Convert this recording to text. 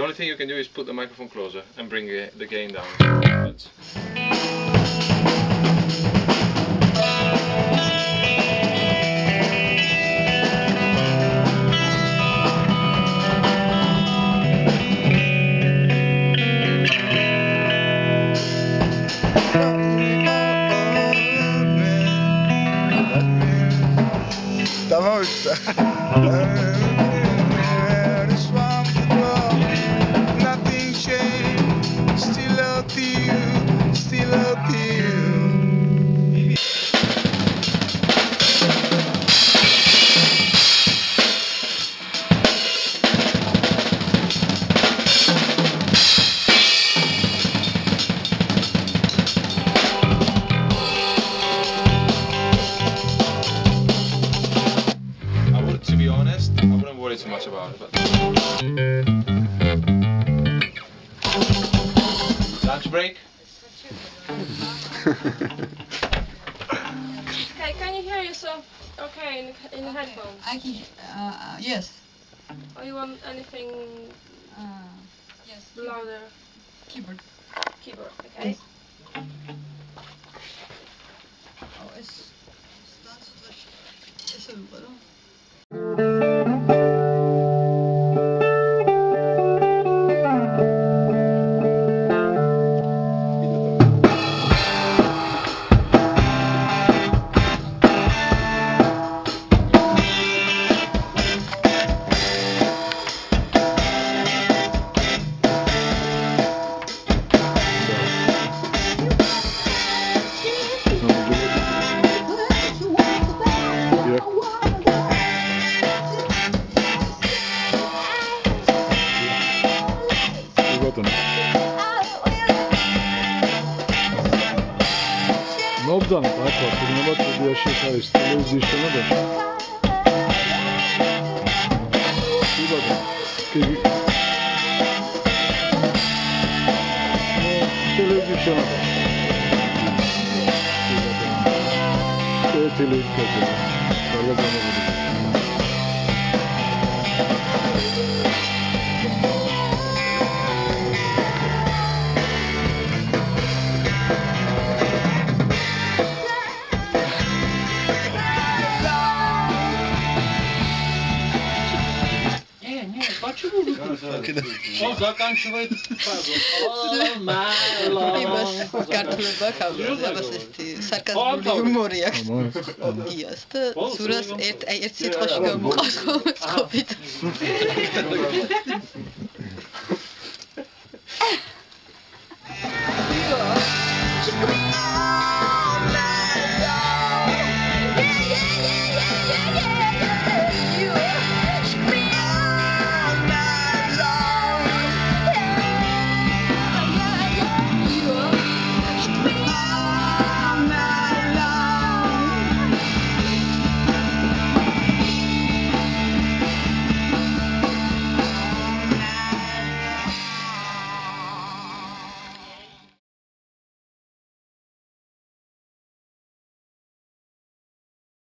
only thing you can do is put the microphone closer and bring the gain down. Nothing changed, still love you, still love you. To be honest, I wouldn't worry too much about it, but... Lunch break? Okay, can you hear yourself okay in the headphones? I can, yes. Or you want anything Yes. louder? Keyboard. Keyboard, okay. Oh, is a little. Nobdan tako, poglądać sobie jeszcze szaleść, telewizji jeszcze nada. Chyba kiedy... No, telewizji jeszcze nada. To jest telewizja, ale to nie będzie. On заканчивает фразу. All my love. Имаш картулба კავზაბასეთი სარკაზმული ჰუმორი აქვს. ოდიას და სურას ერთ სიტყვაში გამოყავს ხოლმე წყობით.